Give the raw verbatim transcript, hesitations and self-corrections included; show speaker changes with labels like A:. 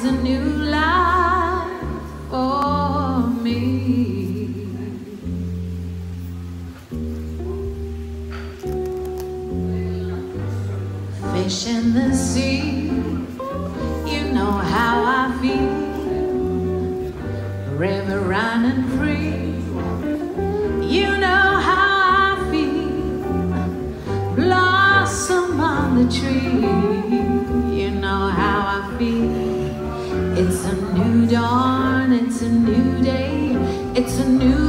A: it's a new life for me. Fish in the sea, you know how I feel. River running free, you know how I feel. Blossom on the tree, you know how I feel. It's a new dawn, it's a new day, it's a new